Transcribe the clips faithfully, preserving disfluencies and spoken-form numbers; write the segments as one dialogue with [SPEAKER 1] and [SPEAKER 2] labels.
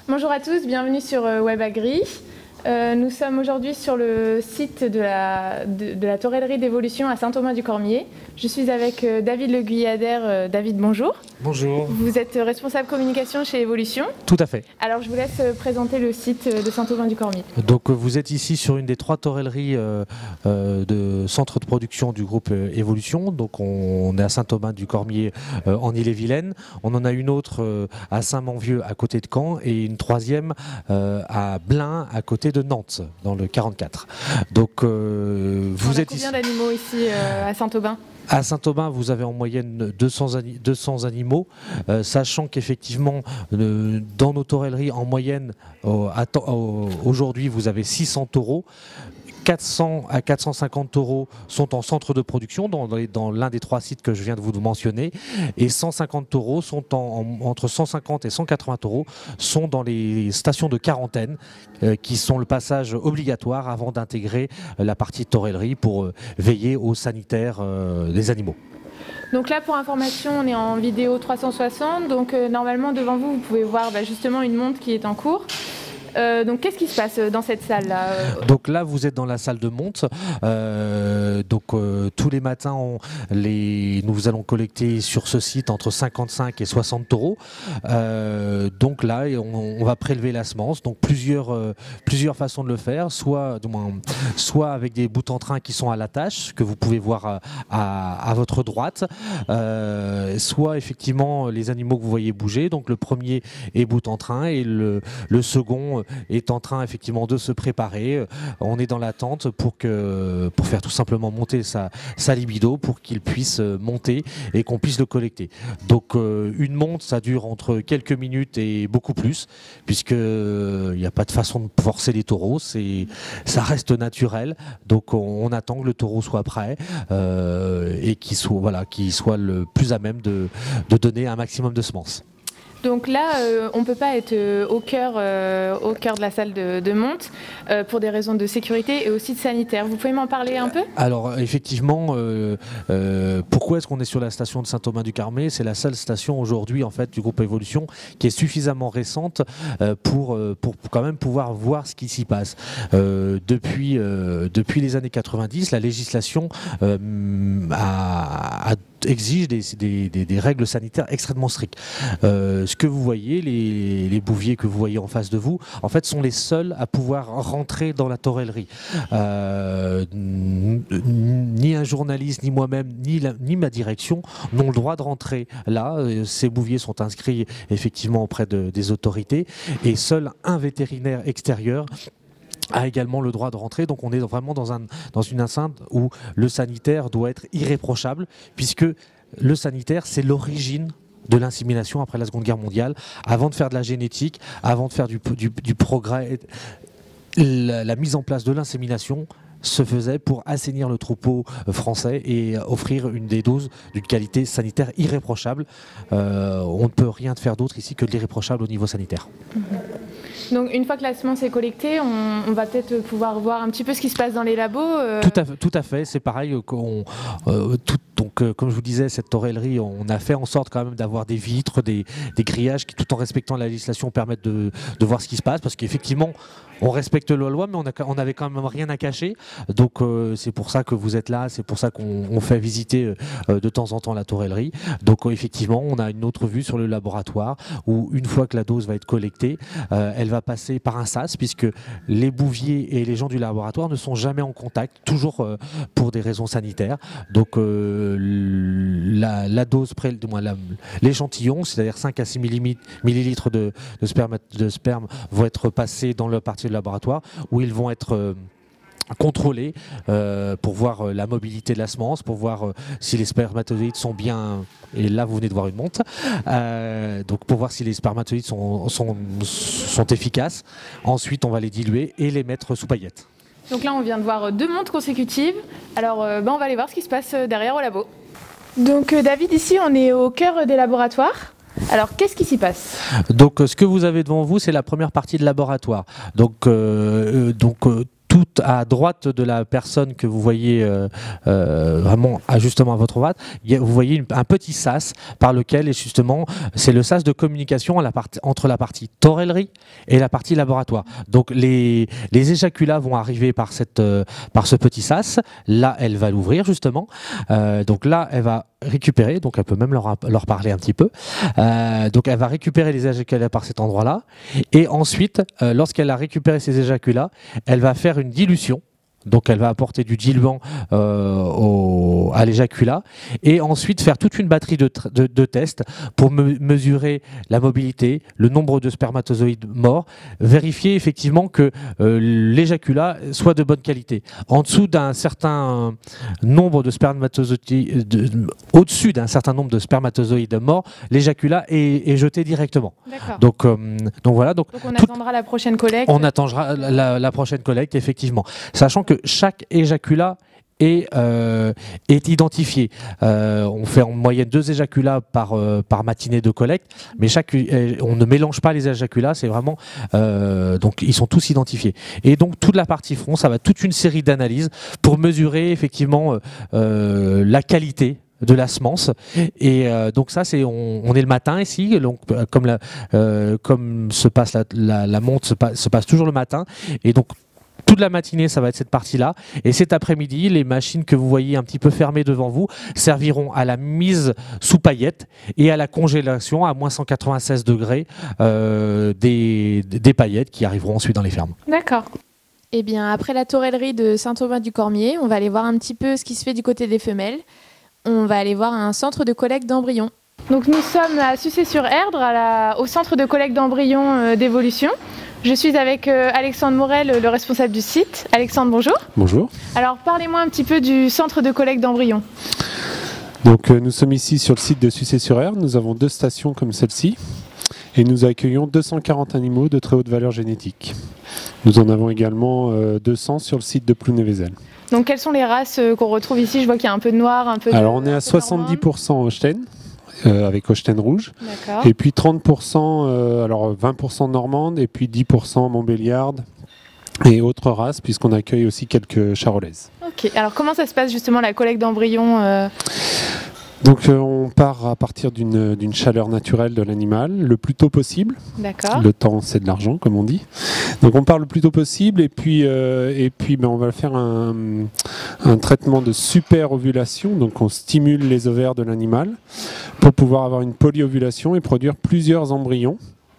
[SPEAKER 1] Bonjour à tous, bienvenue sur WebAgri. Euh, nous sommes aujourd'hui sur le site de la, de, de la torellerie d'Evolution à Saint-Thomas-du-Cormier. Je suis avec euh, David Le Guyadère. Euh, David, bonjour.
[SPEAKER 2] Bonjour.
[SPEAKER 1] Vous êtes responsable communication chez Evolution.
[SPEAKER 2] Tout à fait.
[SPEAKER 1] Alors je vous laisse présenter le site de Saint-Thomas-du-Cormier.
[SPEAKER 2] Donc vous êtes ici sur une des trois torelleries euh, euh, de centre de production du groupe euh, Evolution. Donc on, on est à Saint-Thomas-du-Cormier euh, en Ille-et-Vilaine. On en a une autre euh, à Saint-Manvieux à côté de Caen et une troisième euh, à Blain à côté de Nantes dans le quarante-quatre. Donc euh, vous
[SPEAKER 1] on a
[SPEAKER 2] êtes
[SPEAKER 1] combien
[SPEAKER 2] ici
[SPEAKER 1] d'animaux ici euh, à Saint-Aubin?
[SPEAKER 2] À Saint-Aubin, vous avez en moyenne deux cents animaux, euh, sachant qu'effectivement, euh, dans nos torelleries, en moyenne, euh, aujourd'hui, vous avez six cents taureaux. quatre cents à quatre cent cinquante taureaux sont en centre de production, dans, dans l'un des trois sites que je viens de vous mentionner, et cent cinquante taureaux sont en, en, entre cent cinquante et cent quatre-vingts taureaux sont dans les stations de quarantaine, euh, qui sont le passage obligatoire avant d'intégrer euh, la partie torellerie pour euh, veiller au sanitaire euh, des animaux.
[SPEAKER 1] Donc là, pour information, on est en vidéo trois cent soixante, donc euh, normalement devant vous, vous pouvez voir bah, justement une monte qui est en cours. Euh, donc qu'est-ce qui se passe dans cette salle là?
[SPEAKER 2] Donc là vous êtes dans la salle de monte, euh, donc euh, tous les matins on, les, nous allons collecter sur ce site entre cinquante-cinq et soixante taureaux, euh, donc là on, on va prélever la semence, donc plusieurs, euh, plusieurs façons de le faire, soit, du moins, soit avec des bouts en train qui sont à l'attache, que vous pouvez voir à, à, à votre droite, euh, soit effectivement les animaux que vous voyez bouger, donc le premier est bout en train et le, le second est en train effectivement de se préparer. On est dans l'attente pour que pour faire tout simplement monter sa, sa libido pour qu'il puisse monter et qu'on puisse le collecter. Donc euh, une monte, ça dure entre quelques minutes et beaucoup plus, puisque il euh, n'y a pas de façon de forcer les taureaux, c'est ça reste naturel. Donc on, on attend que le taureau soit prêt euh, et qu'il soit voilà qu'il soit le plus à même de, de donner un maximum de semences.
[SPEAKER 1] Donc là, euh, on ne peut pas être euh, au, cœur, euh, au cœur de la salle de, de monte euh, pour des raisons de sécurité et aussi de sanitaire. Vous pouvez m'en parler un peu?
[SPEAKER 2] Alors effectivement, euh, euh, pourquoi est-ce qu'on est sur la station de Saint-Thomas-du-Cormier? C'est la seule station aujourd'hui en fait du groupe Evolution qui est suffisamment récente euh, pour, euh, pour quand même pouvoir voir ce qui s'y passe. Euh, depuis, euh, depuis les années quatre-vingt-dix, la législation euh, a, a exige des, des, des, des règles sanitaires extrêmement strictes. Euh, ce que vous voyez, les, les bouviers que vous voyez en face de vous, en fait, sont les seuls à pouvoir rentrer dans la torellerie. Euh, ni un journaliste, ni moi-même, ni, la, ni ma direction n'ont le droit de rentrer là. Ces bouviers sont inscrits effectivement auprès de, des autorités et seul un vétérinaire extérieur a également le droit de rentrer. Donc on est vraiment dans, un, dans une enceinte où le sanitaire doit être irréprochable, puisque le sanitaire, c'est l'origine de l'insémination après la Seconde Guerre mondiale. Avant de faire de la génétique, avant de faire du, du, du progrès, la, la mise en place de l'insémination se faisait pour assainir le troupeau français et offrir une des doses d'une qualité sanitaire irréprochable. Euh, on ne peut rien faire d'autre ici que de l'irréprochable au niveau sanitaire.
[SPEAKER 1] Mmh. Donc une fois que la semence est collectée, on, on va peut-être pouvoir voir un petit peu ce qui se passe dans les labos. Euh...
[SPEAKER 2] Tout à fait, tout à fait. C'est pareil. On, euh, tout, donc euh, comme je vous disais, cette torellerie, on a fait en sorte quand même d'avoir des vitres, des, des grillages qui, tout en respectant la législation, permettent de, de voir ce qui se passe, parce qu'effectivement, on respecte la loi, mais on, a, on avait quand même rien à cacher. Donc euh, c'est pour ça que vous êtes là, c'est pour ça qu'on fait visiter euh, de temps en temps la torellerie. Donc euh, effectivement, on a une autre vue sur le laboratoire où une fois que la dose va être collectée, euh, elle va passer par un sas, puisque les bouviers et les gens du laboratoire ne sont jamais en contact, toujours euh, pour des raisons sanitaires. Donc euh, la, la dose, l'échantillon, c'est-à-dire cinq à six millilitres de, de, sperme, de sperme vont être passés dans le partie de laboratoire où ils vont être euh, contrôlés euh, pour voir euh, la mobilité de la semence, pour voir euh, si les spermatozoïdes sont bien, et là vous venez de voir une monte, euh, donc pour voir si les spermatozoïdes sont, sont, sont efficaces. Ensuite on va les diluer et les mettre sous paillettes.
[SPEAKER 1] Donc là on vient de voir deux montes consécutives, alors euh, ben, on va aller voir ce qui se passe derrière au labo. Donc euh, David, ici on est au cœur des laboratoires. Alors, qu'est-ce qui s'y passe?
[SPEAKER 2] Donc, ce que vous avez devant vous, c'est la première partie de laboratoire. Donc, euh, donc euh, tout à droite de la personne que vous voyez euh, euh, vraiment à, justement à votre droite, vous voyez une, un petit sas par lequel est justement, c'est le sas de communication à la part, entre la partie torellerie et la partie laboratoire. Donc les, les éjaculats vont arriver par, cette, euh, par ce petit sas. Là, elle va l'ouvrir justement. Euh, donc là, elle va récupérer, donc elle peut même leur, leur parler un petit peu. Euh, donc elle va récupérer les éjaculats par cet endroit-là. Et ensuite, euh, lorsqu'elle a récupéré ces éjaculats, elle va faire une dilution. Donc elle va apporter du diluant euh, au, à l'éjaculat et ensuite faire toute une batterie de, de, de tests pour me, mesurer la mobilité, le nombre de spermatozoïdes morts, vérifier effectivement que euh, l'éjaculat soit de bonne qualité. En dessous d'un certain nombre de spermatozoïdes, de, au-dessus d'un certain nombre de spermatozoïdes morts, l'éjaculat est, est jeté directement. Donc, euh, donc voilà. Donc,
[SPEAKER 1] donc on tout, attendra la prochaine collecte.
[SPEAKER 2] On attendra la, la prochaine collecte effectivement, sachant que que chaque éjaculat est, euh, est identifié. Euh, on fait en moyenne deux éjaculats par, euh, par matinée de collecte, mais chaque, on ne mélange pas les éjaculats, c'est vraiment... Euh, donc ils sont tous identifiés. Et donc toute la partie front, ça va toute une série d'analyses pour mesurer effectivement euh, la qualité de la semence et euh, donc ça c'est on, on est le matin ici donc comme la euh, comme se passe la, la, la monte se, pa se passe toujours le matin et donc toute la matinée, ça va être cette partie-là. Et cet après-midi, les machines que vous voyez un petit peu fermées devant vous serviront à la mise sous paillettes et à la congélation à moins cent quatre-vingt-seize degrés euh, des, des paillettes qui arriveront ensuite dans les fermes.
[SPEAKER 1] D'accord. Eh bien, après la torellerie de Saint-Thomas-du-Cormier, on va aller voir un petit peu ce qui se fait du côté des femelles. On va aller voir un centre de collecte d'embryons. Donc nous sommes à Sucé-sur-Erdre, à la, au centre de collecte d'embryons euh, d'évolution. Je suis avec euh, Alexandre Morel, le responsable du site. Alexandre, bonjour.
[SPEAKER 3] Bonjour.
[SPEAKER 1] Alors, parlez-moi un petit peu du centre de collecte d'embryons.
[SPEAKER 3] Donc, euh, nous sommes ici sur le site de Sucé-sur-Erdre. Nous avons deux stations comme celle-ci et nous accueillons deux cent quarante animaux de très haute valeur génétique. Nous en avons également euh, deux cents sur le site de Plounévézel.
[SPEAKER 1] Donc, quelles sont les races euh, qu'on retrouve ici? Je vois qu'il y a un peu de noir, un peu de...
[SPEAKER 3] Alors, on est à soixante-dix pour cent Holstein. Euh, avec Holstein rouge, et puis trente pour cent, euh, alors vingt pour cent normande, et puis dix pour cent montbéliarde et autres races, puisqu'on accueille aussi quelques charolaises.
[SPEAKER 1] Ok, alors comment ça se passe justement la collecte d'embryons euh...
[SPEAKER 3] Donc euh, on part à partir d'une d'une chaleur naturelle de l'animal, le plus tôt possible.
[SPEAKER 1] D'accord.
[SPEAKER 3] Le temps, c'est de l'argent, comme on dit. Donc on part le plus tôt possible, et puis, euh, et puis ben, on va faire un, un traitement de super ovulation. Donc on stimule les ovaires de l'animal pour pouvoir avoir une polyovulation et produire plusieurs embryons.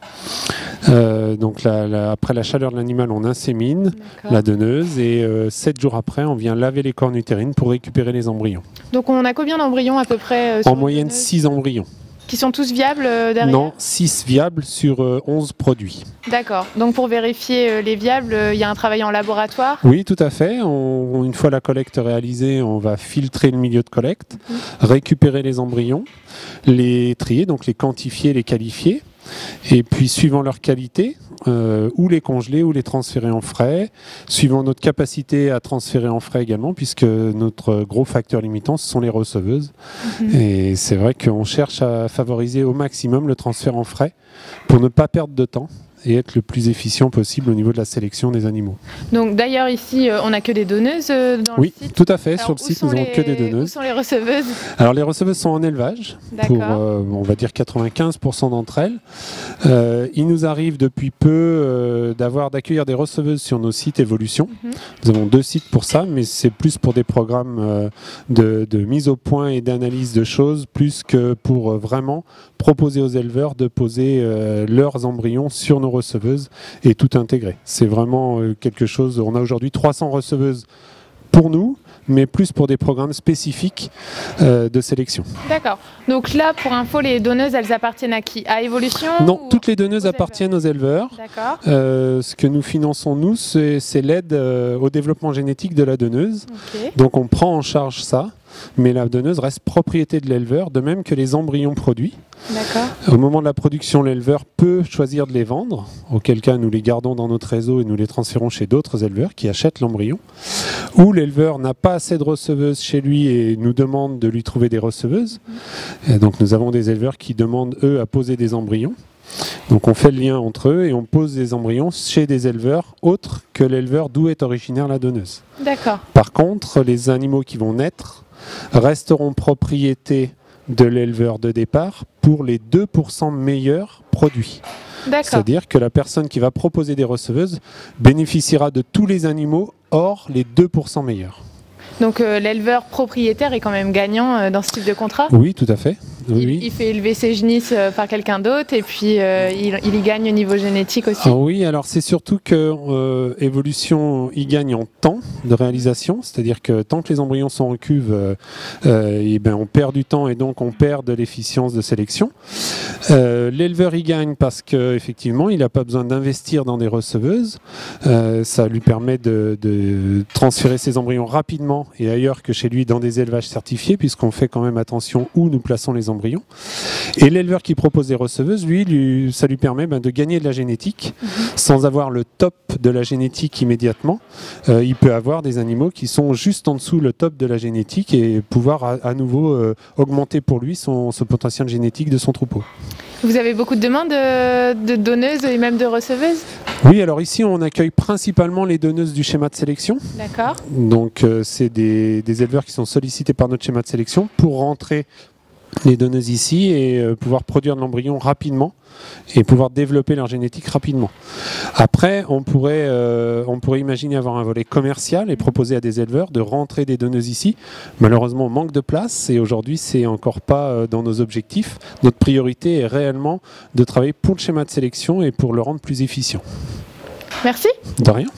[SPEAKER 3] Euh, donc la, la, après la chaleur de l'animal, on insémine la donneuse et euh, sept jours après, on vient laver les cornes utérines pour récupérer les embryons.
[SPEAKER 1] Donc on a combien d'embryons à peu près euh,
[SPEAKER 3] En moyenne six embryons.
[SPEAKER 1] Qui sont tous viables euh, derrière?
[SPEAKER 3] Non, six viables sur euh, onze produits.
[SPEAKER 1] D'accord. Donc pour vérifier euh, les viables, il euh, y a un travail en laboratoire?
[SPEAKER 3] Oui, tout à fait. On, une fois la collecte réalisée, on va filtrer le milieu de collecte, mmh. récupérer les embryons, les trier, donc les quantifier, les qualifier. Et puis, suivant leur qualité, euh, ou les congeler ou les transférer en frais, suivant notre capacité à transférer en frais également, puisque notre gros facteur limitant, ce sont les receveuses. Mmh. Et c'est vrai qu'on cherche à favoriser au maximum le transfert en frais pour ne pas perdre de temps et être le plus efficient possible au niveau de la sélection des animaux.
[SPEAKER 1] Donc d'ailleurs ici, euh, on n'a que des donneuses euh, dans
[SPEAKER 3] oui,
[SPEAKER 1] le site?
[SPEAKER 3] Oui, tout à fait.
[SPEAKER 1] Alors,
[SPEAKER 3] sur le site, nous n'avons que des donneuses.
[SPEAKER 1] Où sont les receveuses?
[SPEAKER 3] Alors les receveuses sont en élevage, pour euh, on va dire quatre-vingt-quinze pour cent d'entre elles. Euh, il nous arrive depuis peu euh, d'avoir d'accueillir des receveuses sur nos sites évolution. Mm-hmm. Nous avons deux sites pour ça, mais c'est plus pour des programmes euh, de, de mise au point et d'analyse de choses, plus que pour euh, vraiment proposer aux éleveurs de poser euh, leurs embryons sur nos receveuses et tout intégrer. C'est vraiment euh, quelque chose, on a aujourd'hui trois cents receveuses pour nous, mais plus pour des programmes spécifiques euh, de sélection.
[SPEAKER 1] D'accord. Donc là, pour info, les donneuses, elles appartiennent à qui? À Évolution?
[SPEAKER 3] Non, toutes les donneuses appartiennent aux éleveurs.
[SPEAKER 1] D'accord.
[SPEAKER 3] Euh, ce que nous finançons, nous, c'est l'aide euh, au développement génétique de la donneuse.
[SPEAKER 1] Okay.
[SPEAKER 3] Donc on prend en charge ça, mais la donneuse reste propriété de l'éleveur, de même que les embryons produits.
[SPEAKER 1] D'accord.
[SPEAKER 3] Au moment de la production, l'éleveur peut choisir de les vendre, auquel cas nous les gardons dans notre réseau et nous les transférons chez d'autres éleveurs qui achètent l'embryon. Ou l'éleveur n'a pas assez de receveuses chez lui et nous demande de lui trouver des receveuses. Mmh. Et donc nous avons des éleveurs qui demandent, eux, à poser des embryons. Donc on fait le lien entre eux et on pose des embryons chez des éleveurs autres que l'éleveur d'où est originaire la donneuse.
[SPEAKER 1] D'accord.
[SPEAKER 3] Par contre, les animaux qui vont naître resteront propriété de l'éleveur de départ pour les deux pour cent meilleurs produits. C'est-à-dire que la personne qui va proposer des receveuses bénéficiera de tous les animaux hors les deux pour cent meilleurs.
[SPEAKER 1] Donc euh, l'éleveur propriétaire est quand même gagnant euh, dans ce type de contrat?
[SPEAKER 3] Oui, tout à fait. Oui,
[SPEAKER 1] il,
[SPEAKER 3] oui.
[SPEAKER 1] il fait élever ses genisses euh, par quelqu'un d'autre et puis euh, il, il y gagne au niveau génétique aussi.
[SPEAKER 3] Ah oui, alors c'est surtout que euh, Evolution y gagne en temps de réalisation, c'est-à-dire que tant que les embryons sont en cuve, euh, euh, et ben on perd du temps et donc on perd de l'efficience de sélection. Euh, L'éleveur y gagne parce qu'effectivement il n'a pas besoin d'investir dans des receveuses, euh, ça lui permet de, de transférer ses embryons rapidement et ailleurs que chez lui dans des élevages certifiés, puisqu'on fait quand même attention où nous plaçons les embryons. Et l'éleveur qui propose des receveuses, lui, lui ça lui permet ben, de gagner de la génétique mmh. sans avoir le top de la génétique immédiatement. Euh, il peut avoir des animaux qui sont juste en dessous le top de la génétique et pouvoir à, à nouveau euh, augmenter pour lui son, son potentiel génétique de son troupeau.
[SPEAKER 1] Vous avez beaucoup de demandes de, de donneuses et même de receveuses?
[SPEAKER 3] Oui, alors ici on accueille principalement les donneuses du schéma de sélection.
[SPEAKER 1] D'accord.
[SPEAKER 3] Donc euh, c'est des, des éleveurs qui sont sollicités par notre schéma de sélection pour rentrer les donneuses ici et euh, pouvoir produire de l'embryon rapidement et pouvoir développer leur génétique rapidement. Après, on pourrait, euh, on pourrait imaginer avoir un volet commercial et proposer à des éleveurs de rentrer des donneuses ici. Malheureusement, on manque de place et aujourd'hui, c'est encore pas euh, dans nos objectifs. Notre priorité est réellement de travailler pour le schéma de sélection et pour le rendre plus efficient.
[SPEAKER 1] Merci.
[SPEAKER 3] De rien.